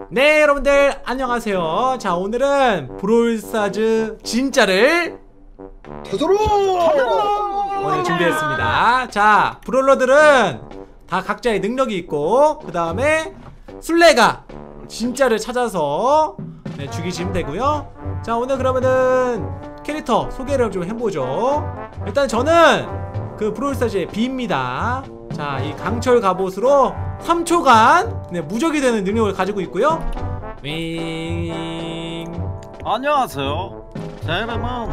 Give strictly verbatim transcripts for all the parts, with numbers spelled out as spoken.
네, 여러분들 안녕하세요. 자, 오늘은 브롤스타즈 진짜를 터져라! 오늘 준비했습니다. 자, 브롤러들은 다 각자의 능력이 있고 그 다음에 술래가 진짜를 찾아서 네, 죽이시면 되고요. 자, 오늘 그러면은 캐릭터 소개를 좀 해보죠. 일단 저는 그 브롤스타즈의 B입니다. 자, 이 강철 갑옷으로 삼 초간 네, 무적이 되는 능력을 가지고 있고요. 윙. 안녕하세요. 제 이름은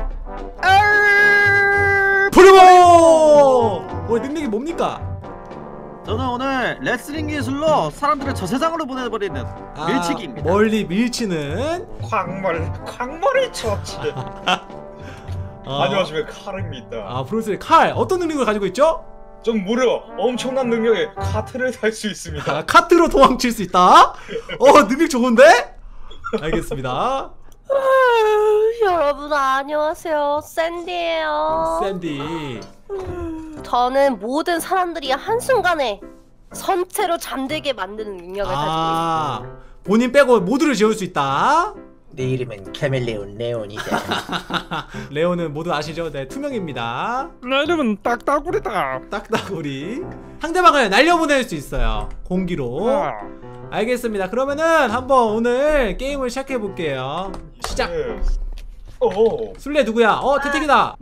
프리모! 오늘 능력이 뭡니까? 저는 오늘 레슬링 기술로 사람들을 저 세상으로 보내버리는 아, 밀치기입니다. 멀리 밀치는 광물, 광물이 좋지. 어, 안녕하십니까, 칼입니다. 아, 브롤스의 칼 어떤 능력을 가지고 있죠? 전 무려 엄청난 능력의 카트를 탈 수 있습니다. 아, 카트로 도망칠 수 있다? 어, 능력 좋은데? 알겠습니다. 아, 여러분 안녕하세요, 샌디예요. 샌디. 저는 모든 사람들이 한순간에 선체로 잠들게 만드는 능력을 가지고 아, 본인 빼고 모두를 지울 수 있다. 내 이름은 카멜레온 레온이다. 레오는 모두 아시죠? 네, 투명입니다. 내 이름은 딱따구리다. 딱따구리. 상대방을 날려보낼 수 있어요, 공기로. 아, 알겠습니다. 그러면은 한번 오늘 게임을 시작해 볼게요. 시작. 네. 오. 술래 누구야? 어, 태택이다.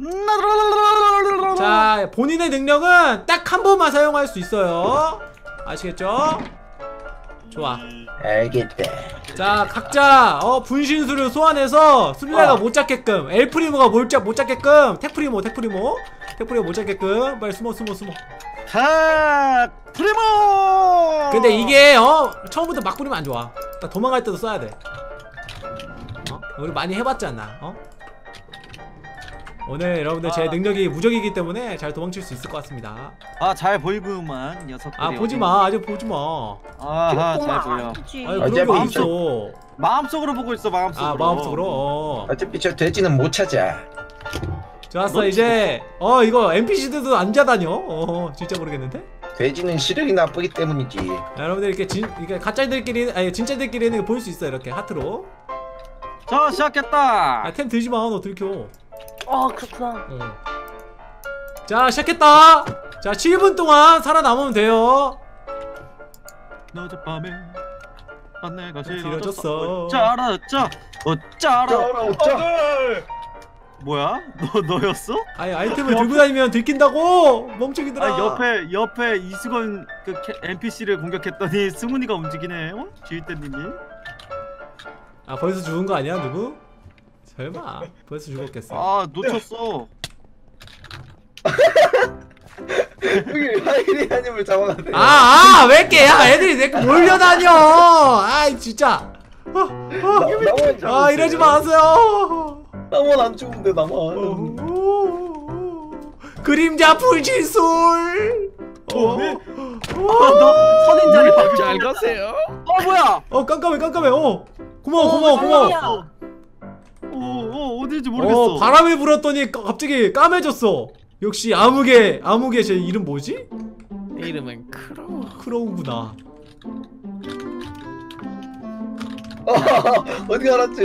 자, 본인의 능력은 딱 한 번만 사용할 수 있어요. 아시겠죠? 좋아. 알겠다. 자, 각자 어 분신술을 소환해서 술래가 어. 못 잡게끔, 엘프리모가 못, 잡, 못 잡게끔, 택프리모 택프리모 택프리모 못 잡게끔 빨리 숨어 숨어 숨어. 탁 프리모. 근데 이게 어 처음부터 막 부리면 안 좋아. 딱 도망갈 때도 써야 돼. 어? 우리 많이 해봤잖아. 어? 오늘 여러분들 제 아. 능력이 무적이기 때문에 잘 도망칠 수 있을 것 같습니다. 아, 잘 보이구만 녀석들이. 아, 보지마. 아직 보지마. 아하, 잘 보여. 아니지. 아니, 어제 그런 거 마음속- 있어. 마음속으로 보고 있어, 마음속으로. 아, 마음속으로. 어. 어차피 저 돼지는 못 찾아. 좋았어. 넌 이제 어 이거 엔피씨들도 안 자다녀. 어, 진짜 모르겠는데. 돼지는 시력이 나쁘기 때문이지. 자, 여러분들 이렇게 진 이렇게 가짜들끼리 아니 진짜들끼리는 볼 수 있어. 이렇게 하트로. 자, 시작했다. 아, 템 들지 마. 너 들켜. 어, 그렇구나. 어. 자, 시작했다. 자, 칠 분 동안 살아남으면 돼요. 어젯밤에 아, 내가 길어졌어. 짜라짜 어 짜라. 짜라 어쩌? 안돼! 뭐야? 너 너였어? 아니, 아이템을 들고 다니면 들킨다고. 멍청이들아. 아, 옆에 옆에 이수건 그 엔피씨를 공격했더니 승훈이가 움직이네. 어? 지휘대님이. 아, 벌써 죽은 거 아니야, 누구? 설마 벌써 죽었겠어. 아, 놓쳤어. 여기 하이리아님을 잡아가네. 아, 아, 왜 이렇게 야, 애들이 내거 몰려다녀. 아이, 진짜. 아, 나만 아, 아, 이러지 마세요. 나만 안 죽으면 돼 나만. 어, 어, 그림자 불진술. 어, 아, 너 선인장이 박 잘 가세요. 어, 뭐야? 어, 깜깜해, 깜깜해. 어, 고마워, 고마워, 고마워. 어, 어, 어, 어디인지 모르겠어. 어, 바람이 불었더니 까- 갑자기 까매졌어. 역시 암흑의 암흑의 제 이름 뭐지? 내 이름은 크로우. 크로우구나. 어디 알았지?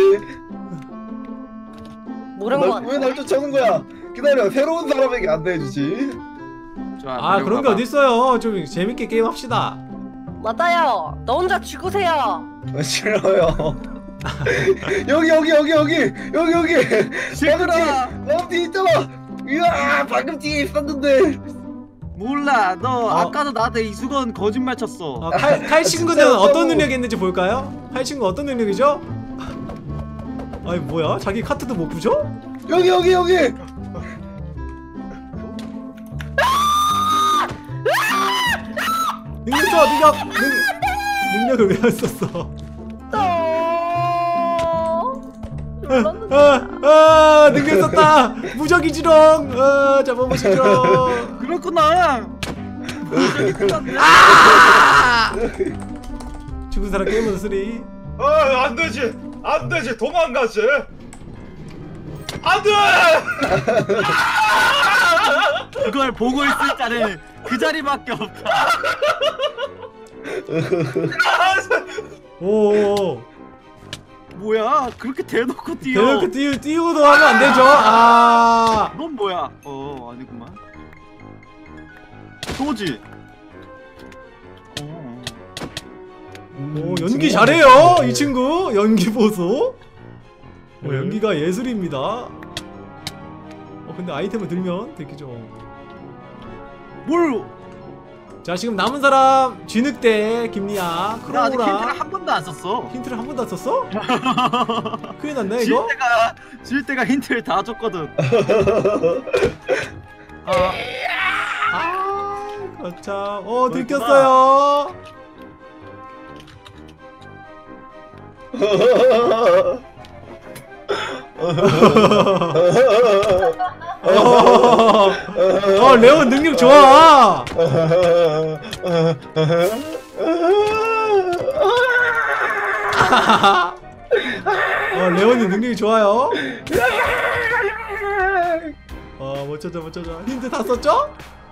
모르는 거 같아. 왜날 쫓아오는 거야? 기다려, 새로운 사람에게 안내해주지. 좋아, 아, 그런 게 어디 있어요? 좀 재밌게 게임 합시다. 맞아요. 너 혼자 죽으세요. 어, 싫어요. 여기 여기 여기 여기 여기 여기. 시끄러워. 방금 뒤에 있잖아. 이야, 방금 뒤에 있었는데. 몰라. 너 어. 아까도 나한테 이수건 거짓말 쳤어. 어, 칼, 칼 친구는 진짜였다고. 어떤 능력이 있는지 볼까요? 칼 친구 어떤 능력이죠? 아니, 뭐야? 자기 카트도 못 부죠? 여기 여기 여기. 능력 써, 능력! 능, 능력을 왜 안 썼어? 또. 아, 아, 능력 썼다! 무적이지롱! 아, 잡아보시죠! 그렇구나. 아! 죽은 사람 게임은 쓰리. 아, 안 되지! 안 되지! 도망가지! 안 돼! 그걸 보고 있을 자는 그 자리밖에 없다. 오. 뭐야? 그렇게 대놓고 뛰어. 대놓고 띄우 띄우도 하면 안 되죠. 아. 넌 뭐야? 어 아니구만. 도지. 어. 오 연기 잘해요 이 친구. 연기 보소. 오, 연기가 예술입니다. 어 근데 아이템을 들면 되겠죠. 뭘? 자 지금 남은 사람 쥐늑대 김리아 나 아직 크로우랑 힌트를 한 번도 안 썼어. 힌트를 한 번도 안 썼어? 큰일 났네 질 이거? 때가 질 때가 힌트를 다 줬거든. 아, 아 거참 어 들켰어요. 어, 어 레온 능력 좋아. 어 레온이 능력이 좋아요. 어못 찾아 못 찾아. 힌트 다 썼죠?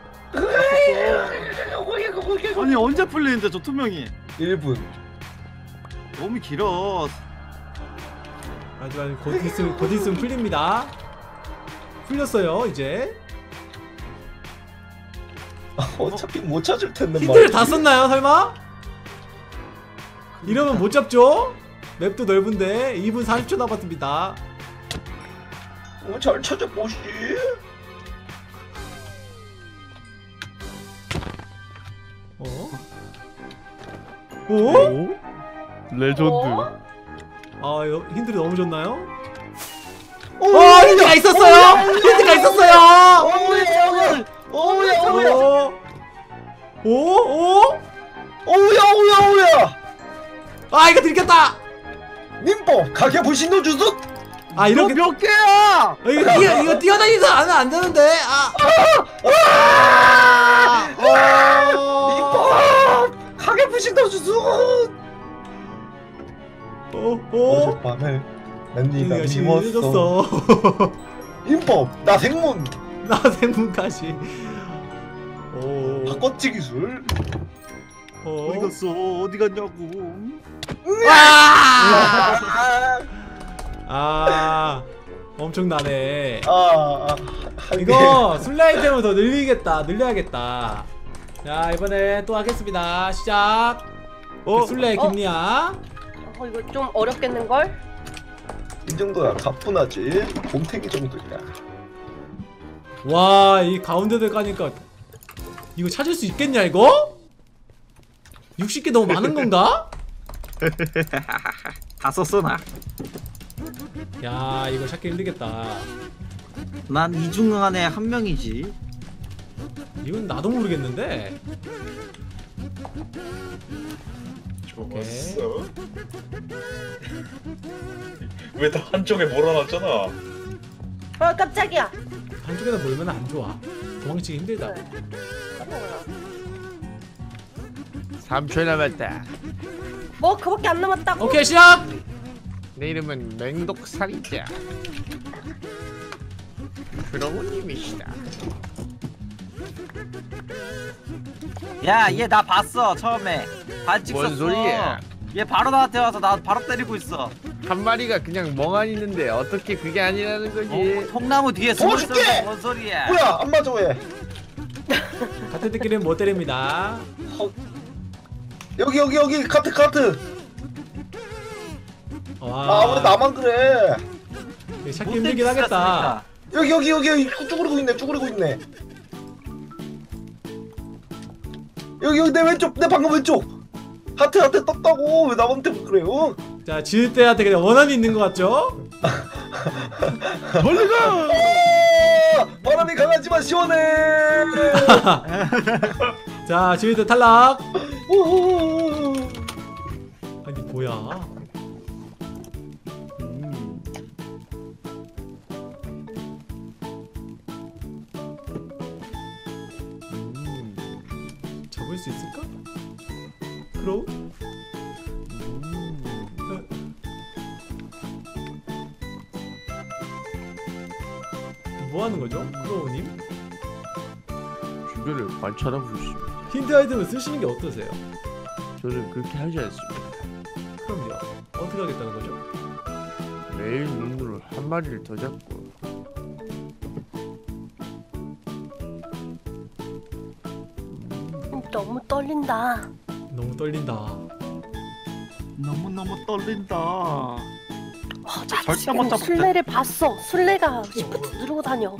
아니 언제 풀리는데 저 투명이? 일 분. 너무 길어. 하지만 곧 있으면 곧 있으면 풀립니다. 풀렸어요 이제. 어차피 못 찾을 텐데 힌트를 다 썼나요 설마? 이러면 못 잡죠? 맵도 넓은데 이 분 사십 초 남았습니다. 어, 잘 찾아보시. 어? 어? 오? 레전드. 아 이거 힌트를 너무 줬나요? 오, 어 힌트가 있었어요! 힌트가 있었어요! 오야 오야 오야 오? 오? 오? 오야 오야 오야. 아 이거 들켰다! 님보 가게 불신도 주소. 아 이렇게 몇 개야? 어, 이거 뛰어 이거 뛰어다니면서 안 하면 안 되는데 아. 어. 님보 가게 불신도 주소. 어? 어? 어젯밤에 난 네가 네가 미웠어. 심해졌어. 님보 나 생문 나 생문까지. 오. 바꿔치 기술. 어. 어디 갔어? 어디 갔냐고. 아! 아. 엄청나네. 아, 아, 한 이거 술래 아이템을 더 늘리겠다. 늘려야겠다. 자 이번에 또 하겠습니다. 시작. 어? 술래 어? 김리아. 어 이거 좀 어렵겠는걸? 개. 이 정도야 가뿐하지. 곰탱이 정도야. 와 이 가운데들 까니까 이거 찾을 수 있겠냐 이거? 육십 개 너무 많은 건가? 다 썼어 나. 야 이거 찾기 힘들겠다. 난 이 중 안에 한 명이지. 이건 나도 모르겠는데. 좋았어. 왜 다 한쪽에 몰아놨잖아. 어 깜짝이야. 한쪽에다 몰면 안 좋아. 도망치기 힘들다. 그래. 깜짝 놀라. 삼 초 남았다. 뭐 그밖에 안 남았다고? 오케이 시작. 내 이름은 맹독살이자. 크로우님이시다. 야, 얘 나 봤어 처음에. 반칙 뭔 썼어. 소리야? 얘 바로 나한테 와서 나 바로 때리고 있어. 한 마리가 그냥 멍하니 있는데 어떻게 그게 아니라는 거지? 어, 통나무 뒤에 숨어 도와줄게! 있었는데 뭔 소리야? 뭐야 안 맞아 왜? 같은 데끼리는 못 때립니다. 어. 여기 여기 여기 카트 카트. 와. 아 왜 나만 그래? 이거 찾기 못 힘들긴 때릴 수 하겠다. 여기 여기 여기 여기 쭈그리고 있네 쭈그리고 있네. 여기 여기 내 왼쪽 내 방금 왼쪽. 하트 하트 떴다고 왜 나한테 그래요? 자 지을 때한테 그냥 원한이 있는 것 같죠? 멀리 가! 아, 바람이 강하지만 시원해. 자 지을 때 탈락. 오. 아니 뭐야? 음. 음. 잡을 수 있을까? 크로우? 뭐 하는 거죠? 크로우님? 주변을 관찰하고 있습니다. 힌트 아이템을 쓰시는 게 어떠세요? 저는 그렇게 하지 않습니다. 어떻게 하겠다는 거죠? 매일 눈으로 한 마리를 더 잡고. 음, 너무 떨린다. 너무 떨린다. 너무 너무 떨린다. 어, 나 절대 지금 못 잡았대. 술래를 봤어. 술래가 시프트 누르고 다녀.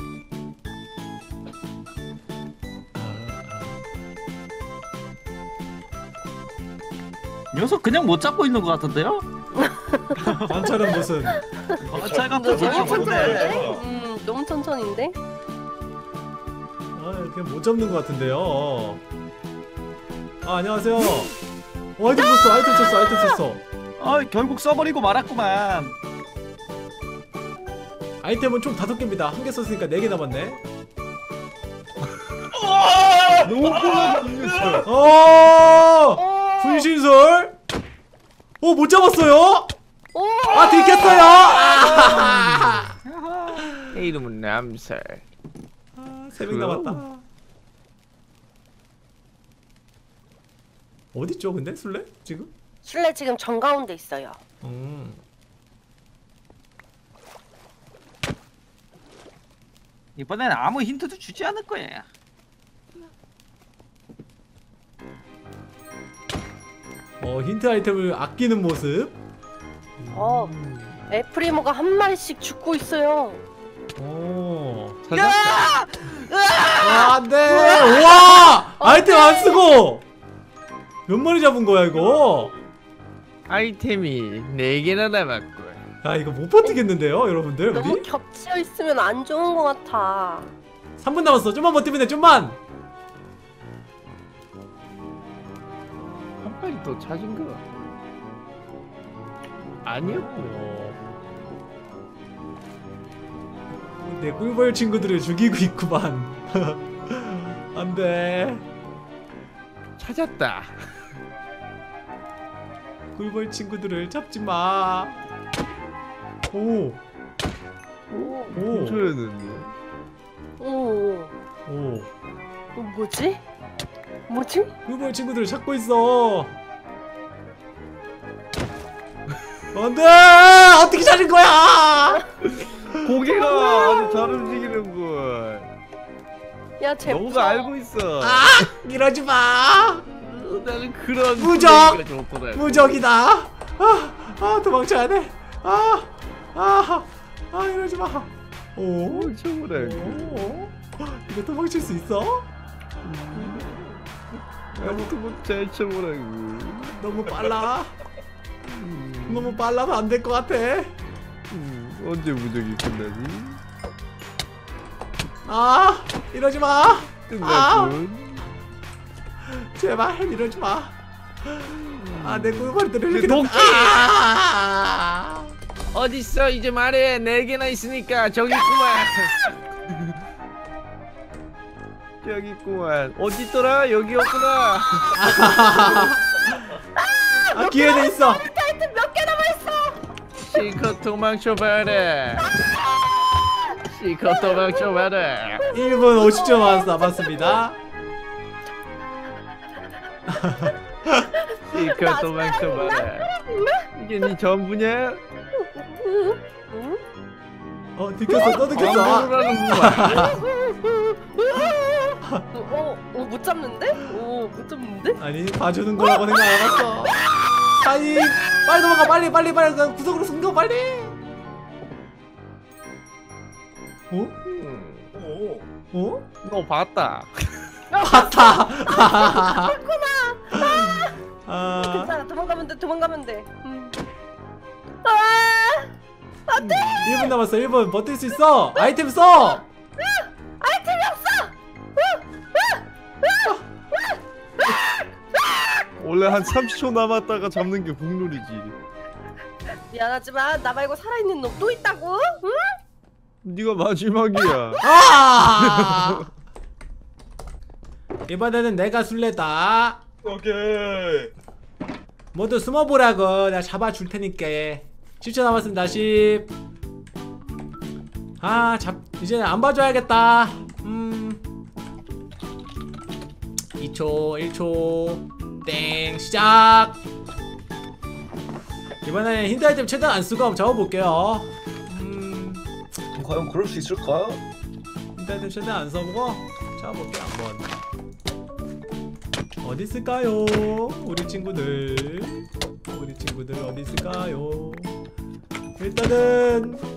녀석 그냥 못 잡고 있는 것 같은데요? 관찰은 무슨? 잘 갖고 너무 저기 천천히인데? 보네. 음, 너무 천천히인데? 아, 그냥 못 잡는 것 같은데요. 아, 안녕하세요. 어, 아이템 썼어, 아이템 썼어, 아이템 썼어. 아 결국 써버리고 말았구만. 아이템은 총 다섯 개입니다. 한 개 썼으니까 네 개 남았네. 너무 빨라 잡는 어, 어, 분신술. 오, 못 잡았어요. 오, 아, 들켰어요. 아, 내 이름은 남살. 세 명 남았다. 어딨죠, 근데 술래 지금? 술래 지금 정가운데 있어요. 음. 이번엔 아무 힌트도 주지 않을 거야. 어, 힌트 아이템을 아끼는 모습. 어, 에프리모가 한 마리씩 죽고 있어요. 오. 찾았다. 아, 안 돼. 우와! 아이템 안 쓰고! 몇 마리 잡은 거야, 이거? 아이템이 네 개나 남았고. 아, 이거 못 버티겠는데요, 여러분들? 너무 우리? 겹쳐 있으면 안 좋은 것 같아. 삼 분 남았어. 좀만 버티면 돼, 좀만! 한 마리 더 찾은 거 아니었고. 내 꿀벌 친구들을 죽이고 있구만. 안 돼. 찾았다. 꿀벌 친구들을 잡지 마. 오. 오, 오. 근처였는데. 오, 오. 어, 뭐지? 뭐지? 꿀벌 친구들을 찾고 있어. 안 돼! 어떻게 찾은 거야! 고개가 아주 잘 움직이는군. 야, 쟤 너가 알고 있어. 아! 이러지 마! 어, 나는 그런 무적! 분위기가 좋더라고. 무적이다. 아, 아 도망쳐야 돼. 아, 아, 아 이러지 마. 오, 오, 쳐보라고. 오, 이거 도망칠 수 있어? 아무도 못잘 쳐보라고. 너무 빨라. 너무 빨라서 안 될 것 같아. 음, 언제 무적이 끝나지? 아, 이러지 마. 끝났군. 제발 이러지 마. 아, 내 꿀벌들을 이렇게 녹기! 아, 어딨어? 이제 말해. 네 개나 있으니까 저기 있구만. 저기 있구만. 어디 있더라? 여기였구나. 아, 기회는 있어. 타이틀 몇 개 남아있어? 실컷 도망쳐봐라. 실컷 도망쳐봐라. 일 분 오십 초 남았습니다. 실컷 도망쳐봐라. 이게 네 전부냐? 응? 어, 들켰어. 또 들켰어. 아, 아무라는구만. 어, 어, 못 잡는데? 오, 못 잡는데? 아니, 봐주는 거라고 생각 안 해봤어. 아니, 빨리 도망가. 빨리, 빨리, 빨리. 그냥 구석으로 숨겨, 빨리. 어? 오. 어? 너 봤다. 봤다. 아, 괜찮아, 도망가면 돼, 도망가면 돼. 음. 아, 안 돼! 일 분 남았어. 일 분 버틸 수 있어. 아이템 써. 아이템이 없어! 원래 한 삼십 초 남았다가 잡는 게 국룰이지. 미안하지만 나 말고 살아있는 놈 또 있다고? 응? 네가 마지막이야. 아! 이번에는 내가 술래다. 오케이. 모두 숨어보라고. 내가 잡아줄 테니까. 십 초 남았습니다. 십. 아, 잡 이제 안 봐줘야겠다. 음. 이 초, 일 초. 땡, 시작. 이번에 힌트 아이템 최대한 안 쓰고 한번 잡아볼게요. 음, 과연 그럴 수 있을까? 힌트 아이템 최대한 안 써보고 잡아볼게요 한번. 어디 있을까요? 우리 친구들. 우리 친구들 어디 있을까요? 일단은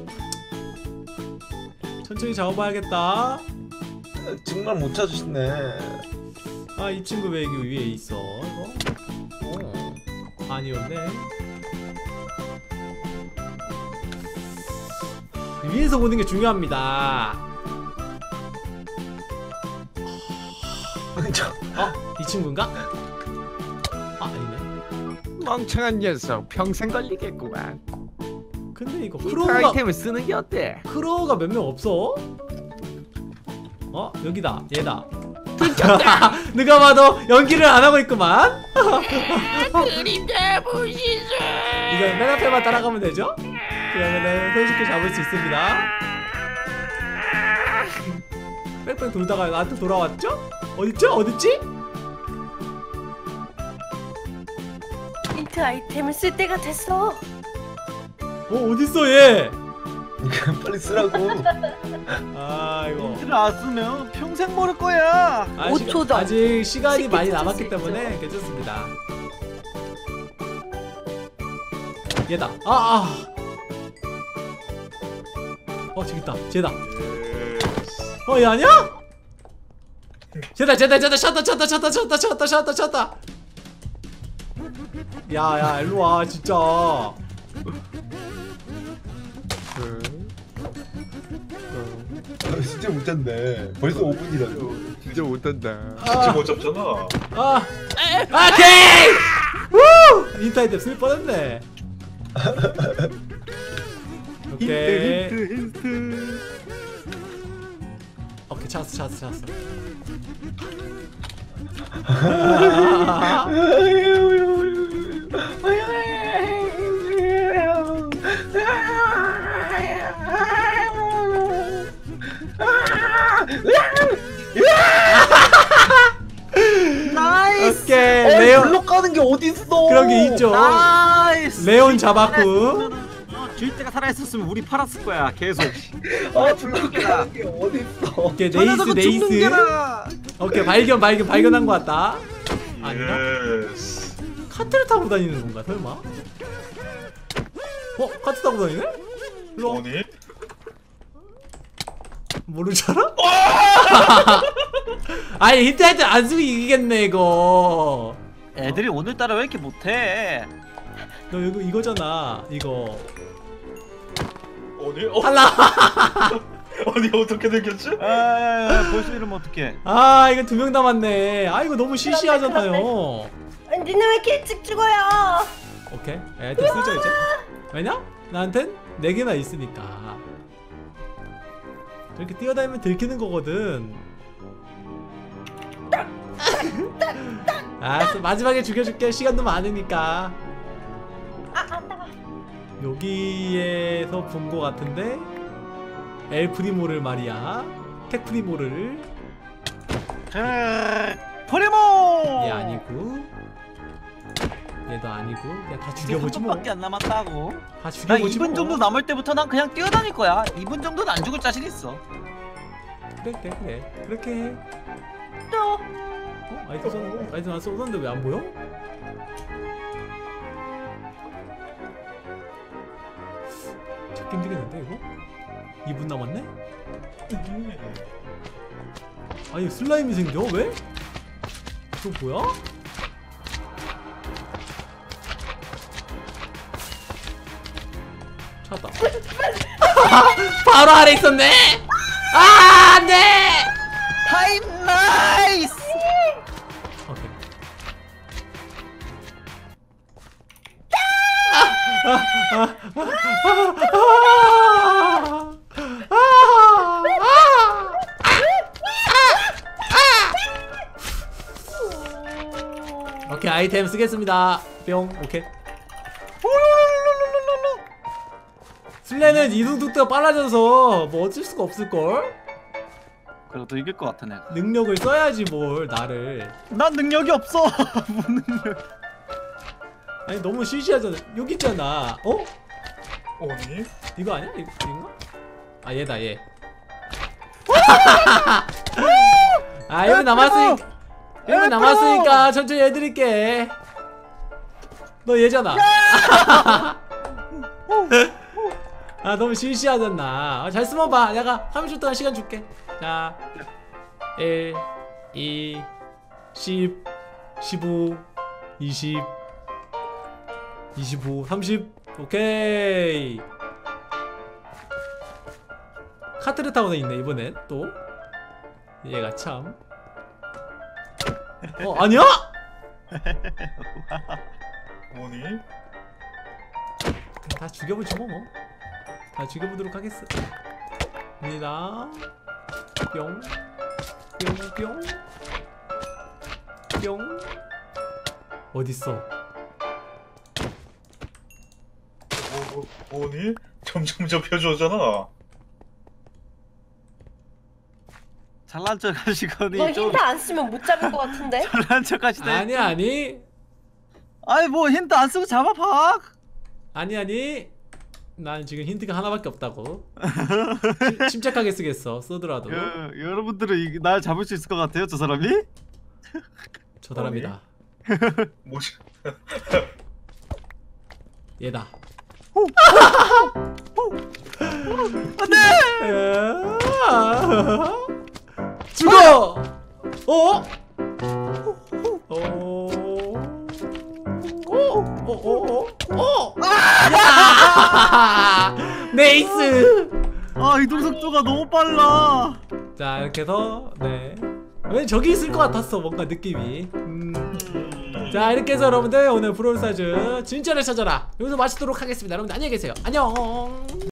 천천히 잡아봐야겠다. 정말 못 찾으시네. 아, 이 친구 왜 여기 위에 있어? 이거? 어, 아니었네. 위에서 보는 게 중요합니다. 저, 어? 이 친구인가? 아, 아니네. 멍청한 녀석 평생 걸리겠구만. 근데 이거 이 크로우가 아이템을 쓰는 게 어때? 크로우가 몇 명 없어? 어? 여기다. 얘다. 누가 봐도 연기를 안 하고 있구만. 그림자 보시죠. 이거 맨 앞에만 따라가면 되죠? 그러면은 손쉽게 잡을 수 있습니다. 뺑뺑 돌다가 나한테 돌아왔죠? 어딨죠? 어딨지? 힌트 아이템을 쓸 때가 됐어. 어 어딨어 얘? 빨리 쓰라고. 아 이거 힌트를 안 쓰면 평생 모를 거야. 아직, 오 초다. 아직 시간이 쉽게 많이 찾을 남았기 수 때문에 괜찮습니다. 얘다. 아 아. 어 저기 있다. 쟤다. 어 얘 아니야? 쟤다 쟤다 쟤다 쳤다 쳤다 쳤다 쳤다 쳤다 쳤다 쳤다. 야야 일로 와 진짜. 아, 진짜 못 찾네. 벌써 오 분이라고. 진짜 못한다. 진짜 못 잡잖아. 아, 아, 오케이! 우! 인타이드 쓸 뻔했네. 오케이. 힌트 힌트. 오케이, 찾았어, 찾았어, 찾았어. 나이스. 오케이, 어, 레온. 블록 가는 게 어디 있어? 그런 게 있죠. 나이스. 레온 잡았고. 주인대가 살아있었으면 우리 팔았을 거야 계속. 아, 블록 가는 게 어디 있어? 오케이, 저 네이스, 녀석은 네이스. 죽는 게라. 오케이, 발견, 발견, 발견한 것 같다. 아닌가? 예스. 카트를 타고 다니는 건가, 설마? 어? 카트 타고 다니네? 일로 와. 뭐니? 모르잖아? 아니 힌트 할 때 안 쓰면 이기겠네 이거. 애들이 오늘따라 왜 이렇게 못해? 너 이거 이거잖아 이거. 어디? 어? 탈락. 아니 어떻게 생겼지? 아 벌써 이러면 어떡해? 아 이거 두 명 남았네. 아 이거 너무 시시하잖아요. 니네 왜 이렇게 일찍 죽어요? 오케이 애들 쓰죠 이제. 왜냐? 나한텐 네 개나 있으니까. 이렇게 뛰어다니면 들키는 거거든. 알았어 마지막에 죽여줄게. 시간도 많으니까. 아, 아, 따가. 여기에서 본 거 같은데 엘 프리모를 말이야. 텍 프리모를. 프리모. 얘 아니고 얘도 아니고 그냥 다 죽여보지 뭐. 밖에 안 남았다고. 다 나 죽여보지 이 분 뭐. 정도 남을 때부터 난 그냥 뛰어다닐 거야. 이 분 정도는 안 죽을 자신 있어. 그래 그래 그래 그렇게 해. 또. 어? 아이템 썼 아이템 안 썼는데 왜 안 보여? 찾기 힘들겠는데 이거? 이 분 남았네? 아니 슬라임이 생겨? 왜? 그거 뭐야? 찾았다. 바로 아래 있었네? 아 안돼! 타임 나이스. 오케이. 오케이 아이템 쓰겠습니다. 뿅 오케이. 슬레는 이동 속도가 빨라져서 뭐 어쩔 수가 없을걸? 그래도 이길 것 같아 내가. 능력을 써야지 뭘 나를. 난 능력이 없어. 뭔 능력? 아니 너무 시시하잖아. 여기 있잖아. 어? 오니? 이거 아니야? 이, 이건가? 아 얘다 얘. 아 여기 남았으니까 여기 남았으니까 천천히 해드릴게. 너 얘잖아. 아 너무 시시하잖아. 아, 잘 숨어봐. 내가 삼십 초 동안 시간 줄게. 자 일, 이, 십, 십오, 이십, 이십오, 삼십. 오케이. 카트를 타고 있네 이번엔 또. 얘가 참. 어 아니야? 오니? 다 죽여보죠 뭐. 다 죽여보도록 하겠습니다. 뿅, 뿅, 뿅, 뿅. 어딨어? 오, 오니? 점점 접혀져잖아. 잘난 척 하시거니 너 좀 힌트 안 쓰면 못 잡을 것 같은데? 잘난 척 하시네. 아니 아니 아니 뭐 힌트 안 쓰고 잡아봐. 아니 아니. 난 지금 힌트가 하나밖에 없다고. 침, 침착하게 쓰겠어. 쓰더라도. 여, 여러분들은 이, 날 잡을 수 있을 것 같아요 저 사람이? 저 사람이다. 뭐지? 얘다. 안돼. 죽어. 어? 어? 어? 어? 야! 네이스. 아 이동 속도가 너무 빨라. 자 이렇게 해서 네. 왜 저기 있을 것 같았어 뭔가 느낌이. 음. 자 이렇게 해서 여러분들 오늘 브롤스타즈 진짜를 찾아라 여기서 마치도록 하겠습니다. 여러분들 안녕히 계세요. 안녕.